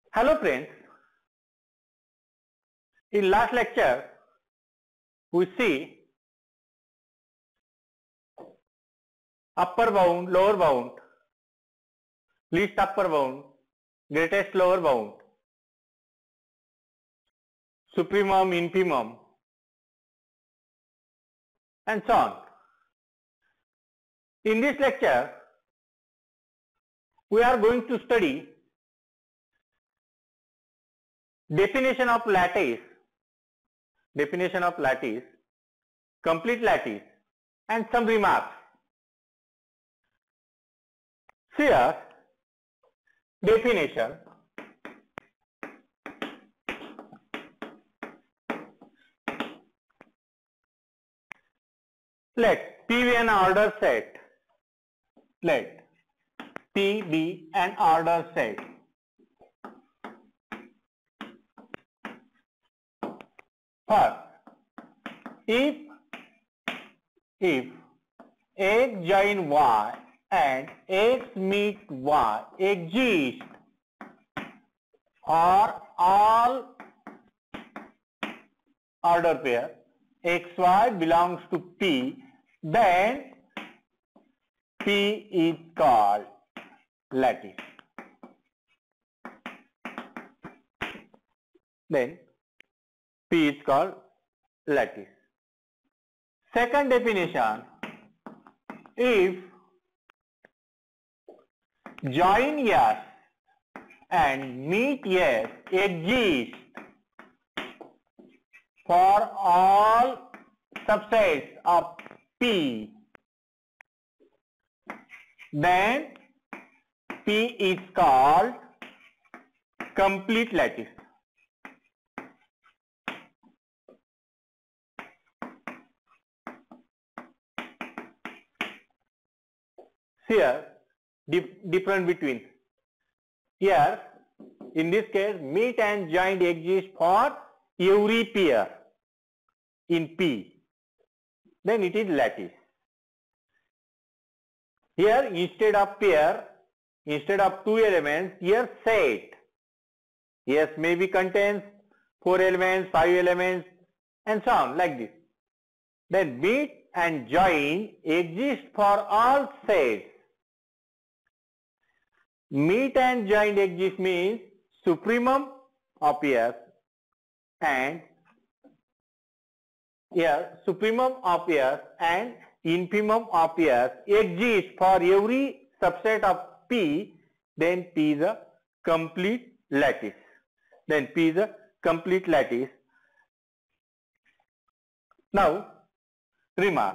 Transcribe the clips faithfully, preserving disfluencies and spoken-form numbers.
Hello friends, in last lecture we see upper bound, lower bound, least upper bound, greatest lower bound, supremum, infimum and so on. In this lecture we are going to study definition of lattice, definition of lattice, complete lattice and some remarks. Here definition, let P be an order set, let P be an order set first if if X join Y and X meet Y exist for all order pair xy belongs to P, then P is called lattice. Then P is called lattice. Second definition, if join S and meet S exist for all subsets of P, then P is called complete lattice. Here dif difference between, here in this case meet and join exist for every pair in P, then it is lattice. Here instead of pair, instead of two elements, here set. Yes, maybe contains four elements, five elements and so on like this. Then meet and join exist for all sets. Meet and join exist means supremum of S and here supremum of S and infimum of S exist for every subset of P, then P is a complete lattice. Then P is a complete lattice. Now remark.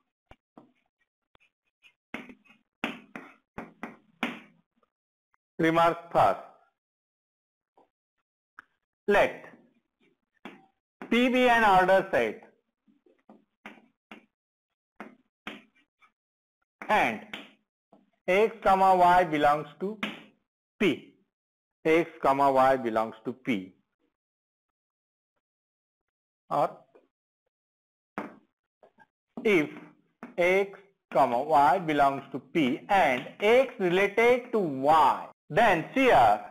Remark first. Let P be an order set and X comma Y belongs to P. X comma Y belongs to P. Or if X comma Y belongs to P and X related to Y, then here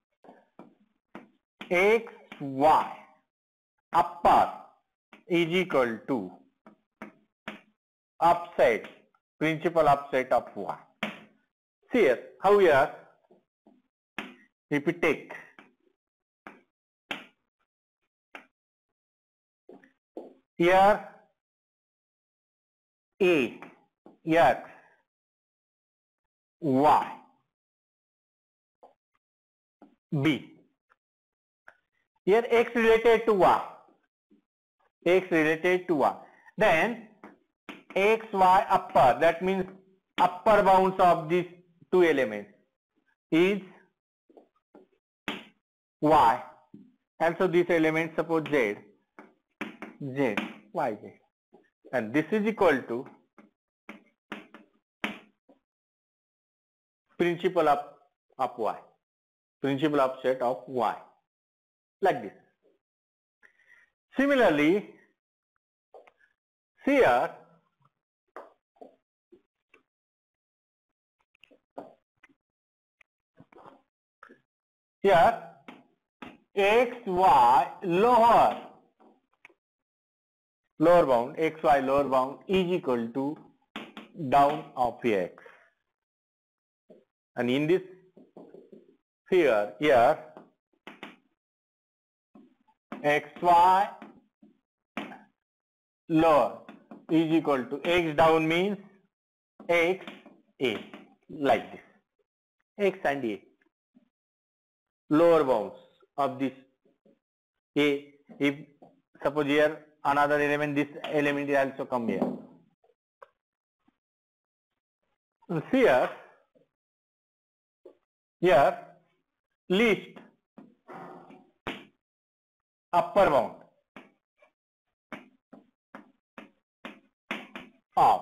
X Y upper is equal to upset, principal upset of Y. Here, how here, if we take here A, X, Y, B. Here X related to Y, X related to Y. Then X, Y upper, that means upper bounds of these two elements is Y. Also this element suppose Z, Z, Y, Z. And this is equal to principal of, of Y, principal upset of Y, like this. Similarly, here here x, y lower, lower bound, x, y lower bound is equal to down of x. And in this here, here, x, y lower is equal to x down means x, a, like this, x and a, lower bounds of this a. If suppose here another element, this element is also come here. Here, here least upper bound of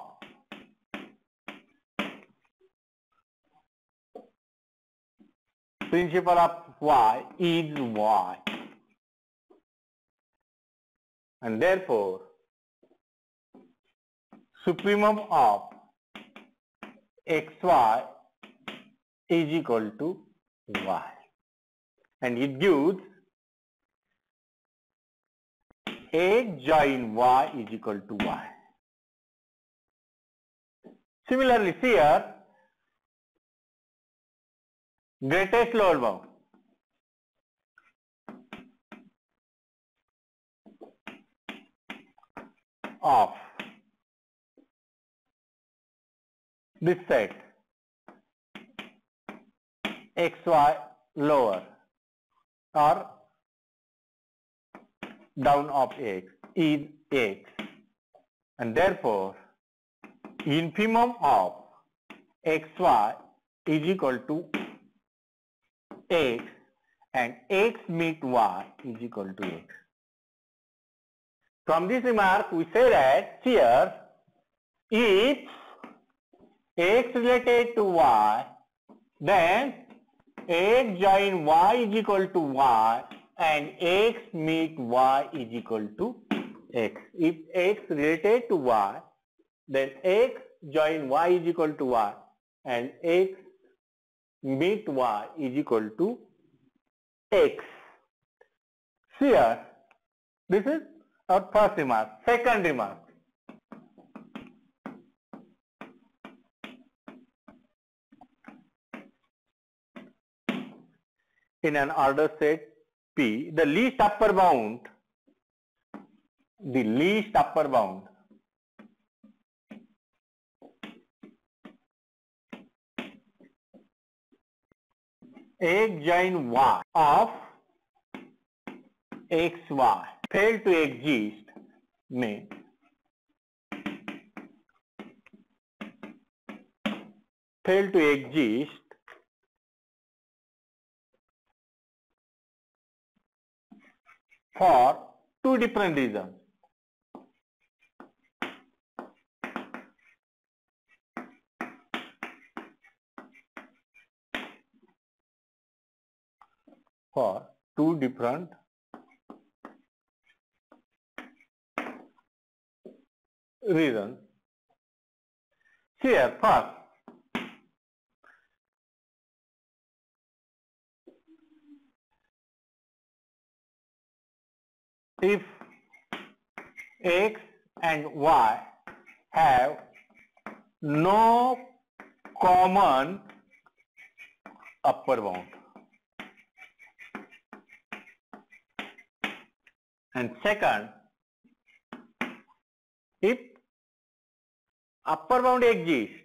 principal of y is y, and therefore supremum of xy is equal to y, and it gives x join y is equal to y. Similarly, here greatest lower bound of this set xy lower or down of x is x, and therefore infimum of xy is equal to x, and x meet y is equal to x. From this remark we say that here if x related to y, then x join y is equal to y and x meet y is equal to x. If x related to y, then x join y is equal to y and x meet y is equal to x. Here, this is our first remark. Second remark. In an order set P, the least upper bound, the least upper bound x join y of xy fail to exist may fail to exist for two different reasons. For two different reasons. Here, first, if x and y have no common upper bound, and second, if upper bound exists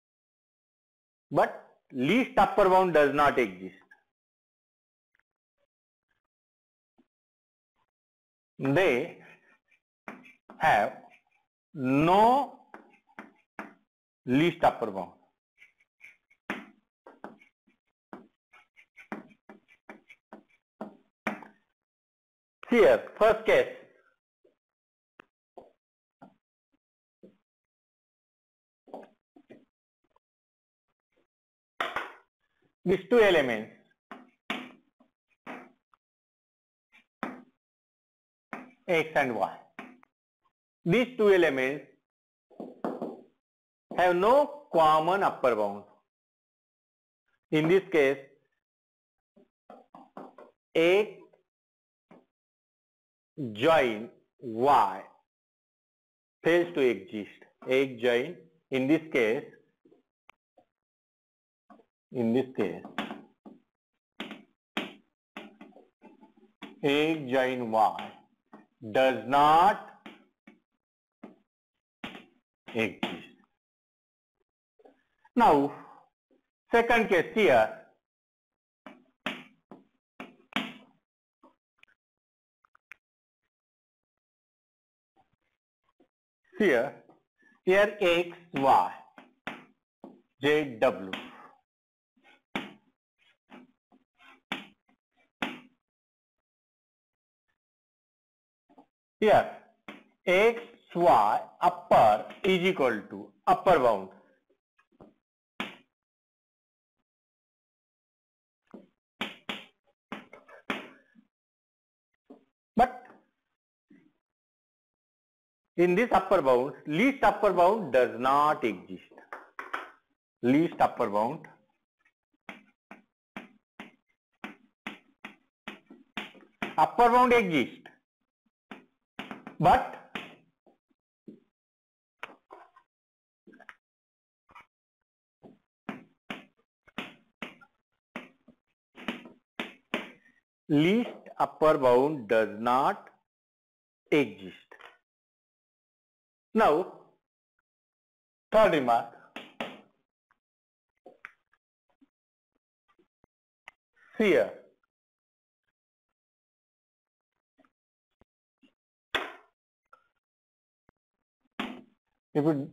but least upper bound does not exist, they have no least upper bound. Here, first case, these two elements x and y, these two elements have no common upper bound. In this case, x join Y fails to exist. X join, in this case, in this case, X join Y does not exist. Now, second case here, here, here X, Y, Z, W. Here, X, Y, upper is equal to upper bound. But in this upper bound, least upper bound does not exist. Least upper bound upper bound exists, but least upper bound does not exist. Now, third remark. Here, if it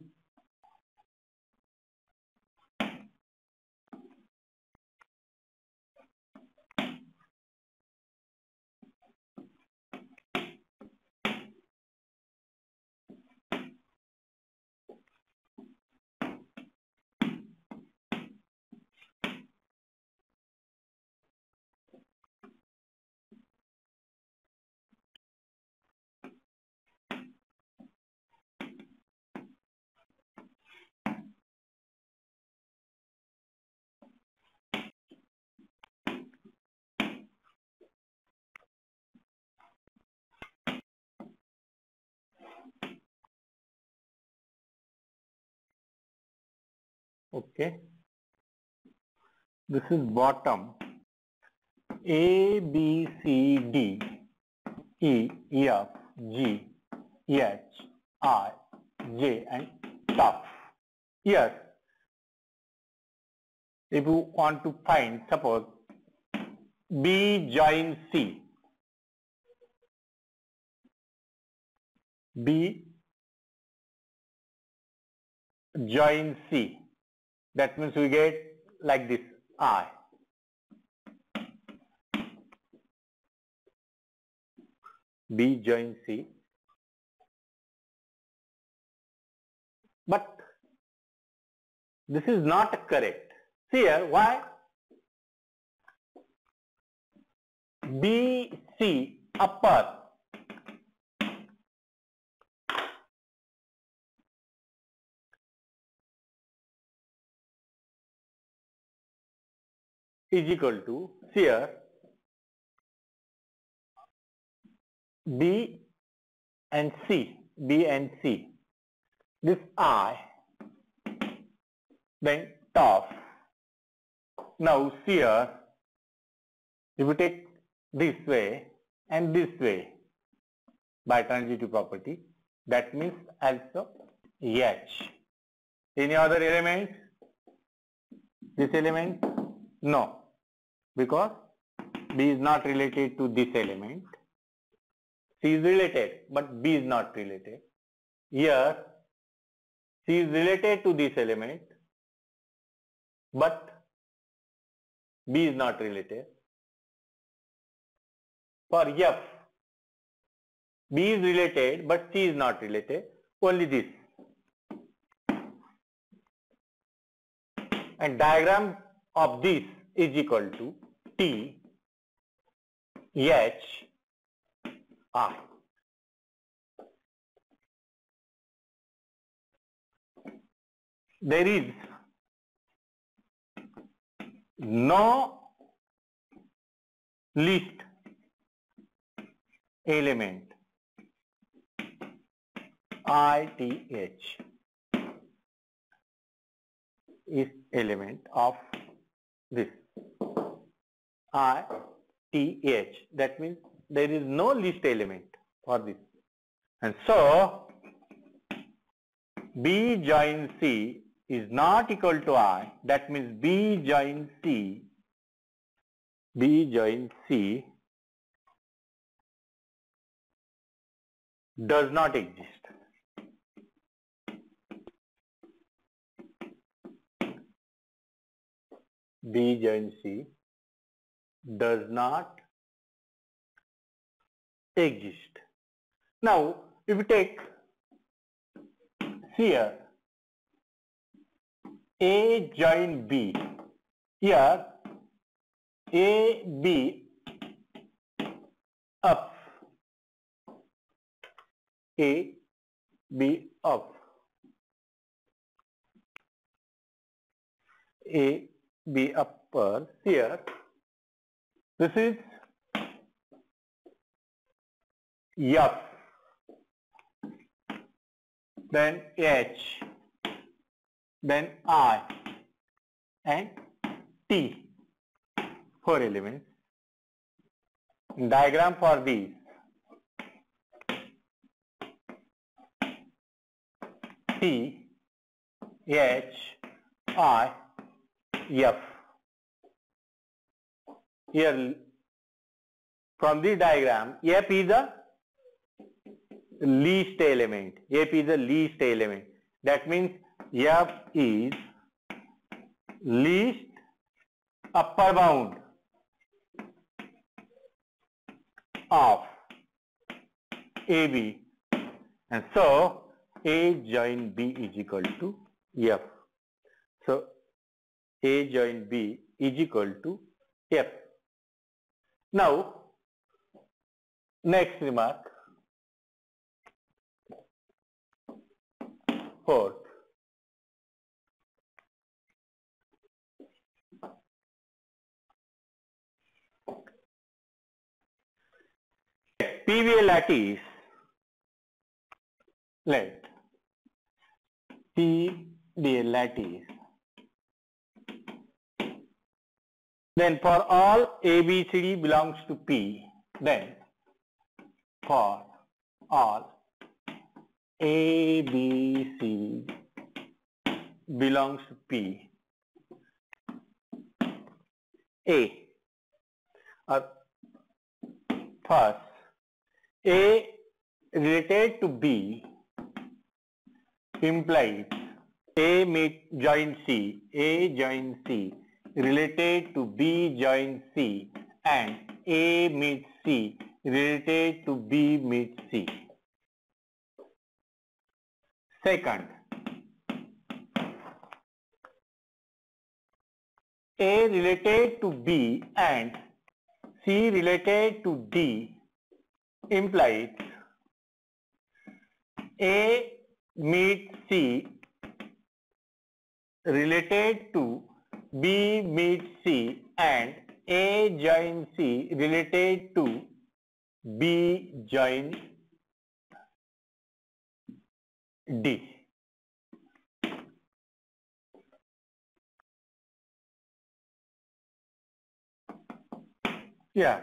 okay, this is bottom A, B, C, D, E, F, G, H, I, J and top. Here, if you want to find, suppose B join C, B join C, that means we get like this I. B join C, but this is not correct. See here, why? B, C, upper is equal to, here, B and C, B and C, this I, then top. Now here, if you take this way and this way by transitive property, that means also H. Any other element? This element? No, because B is not related to this element. C is related, but B is not related. Here, C is related to this element, but B is not related. For F, B is related, but C is not related, only this. And diagram of this is equal to T, H, I. There is no least element I T H is element of this I T H. That means there is no least element for this. And so B join C is not equal to I. That means B join C, B join C does not exist. B join C does not exist. Now, if we take here A join B, here A, B up, A, B up, A, B upper, here this is F, then H, then I and T, four elements. Diagram for these, T, H, I, F. Here from the diagram, F is the least element. F is the least element. That means F is least upper bound of A B, and so A join B is equal to F. So A join B is equal to F. Now, next remark, fourth. P V A lattice, let P V A lattice. Then for all A, B, C, D belongs to P, then for all A, B, C belongs to P, A, or first A related to B implies A meet join C, A join C related to B join C, and A meets C related to B meets C. Second, A related to B and C related to D implies A meets C related to B meets C, and A join C related to B join D. Yeah.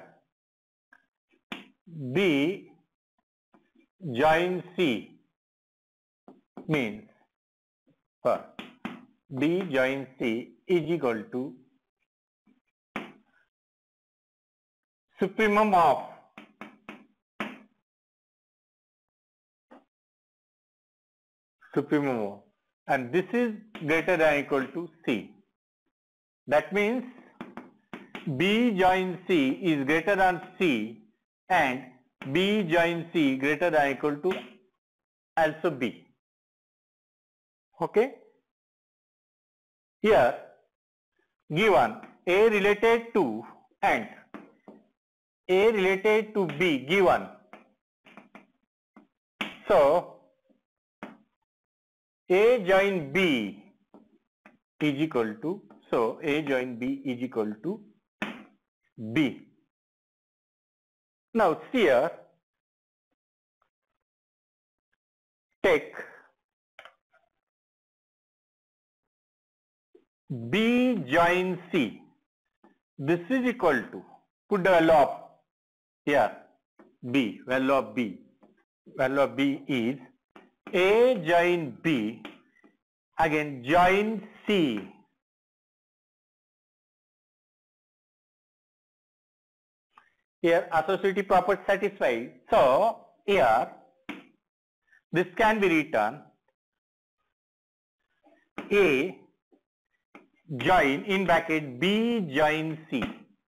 B join C means for B join C is equal to supremum of supremum of, and this is greater than or equal to C. That means B join C is greater than C, and B join C greater than or equal to also B. Okay. Here given A related to and A related to B given. So A join B is equal to, so A join B is equal to B. Now here take B join C. This is equal to, put the value of here, B, value of B. Value of B is A join B, again join C. Here associative property satisfied. So here this can be written A join in bracket B join C.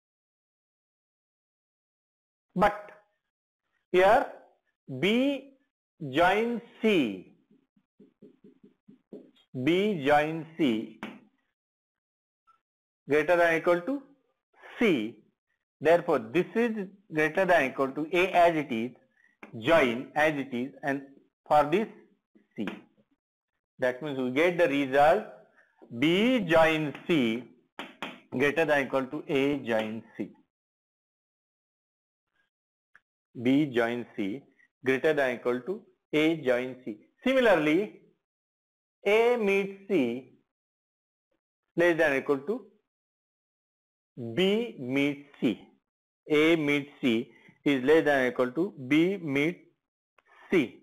But here B join C, B join C greater than or equal to C. Therefore, this is greater than or equal to A as it is, join as it is, and for this C. That means we get the result B join C greater than or equal to A join C. B join C greater than or equal to A join C. Similarly, A meets C less than or equal to B meets C. A meets C is less than or equal to B meets C.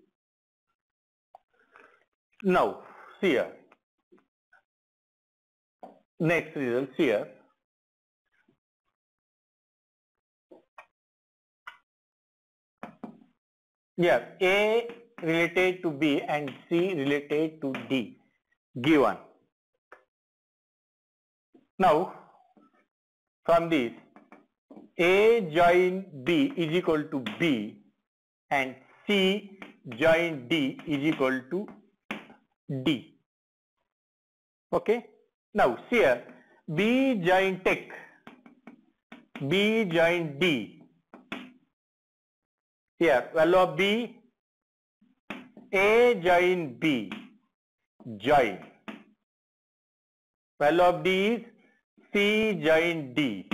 Now, see here. Next result here. Yeah, A related to B and C related to D given. Now, from this, A join B is equal to B and C join D is equal to D. Okay. Now, see here, B join take, B join D. Here, value of B, A join B, join. Value of D is C join D.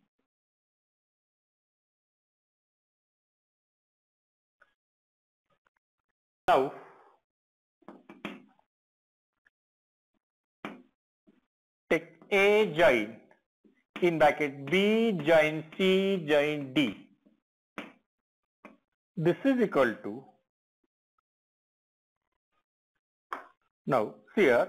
Now, take A join in bracket B join C join D. This is equal to, now here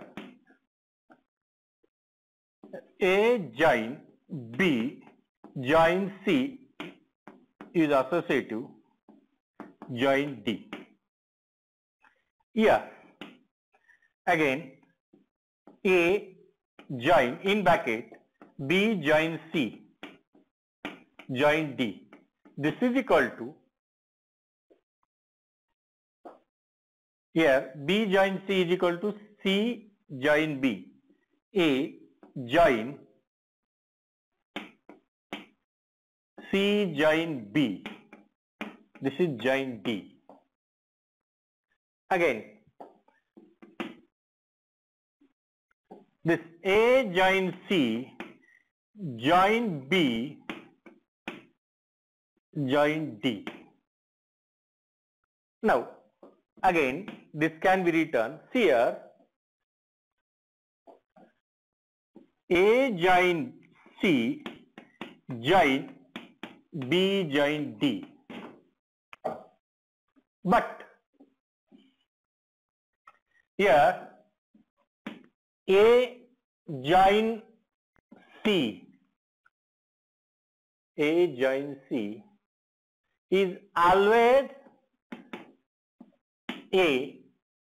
A join B join C is associative join D. Yeah, again A join in bracket B join C join D. This is equal to, here B join C is equal to C join B. A join C join B. This is join D. Again, this A join C join B join D. Now, again, this can be written here, A join C join B join D. But here A join C, A join C is always A,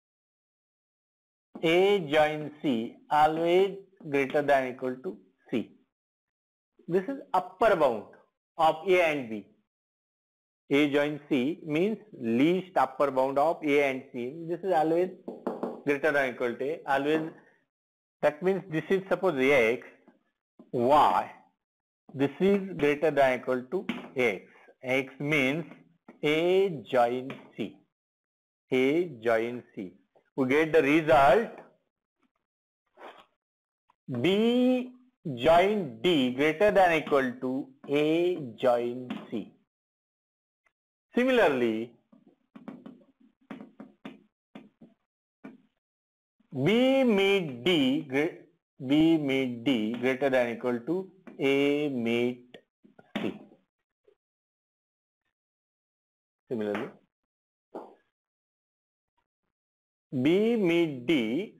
A join C always greater than or equal to C. This is upper bound of A and B. A join C means least upper bound of A and C. This is always greater than or equal to A. Always, that means this is suppose X, Y. This is greater than or equal to X. X means A join C. A join C. We get the result B join D greater than or equal to A join C. Similarly, B meet D, B meet D greater than or equal to A meet C. Similarly, B meet D,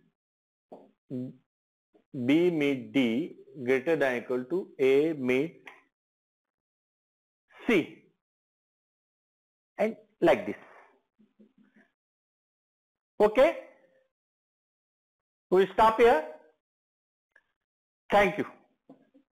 B meet D greater than or equal to A meet C, and like this. Okay, we stop here. Thank you.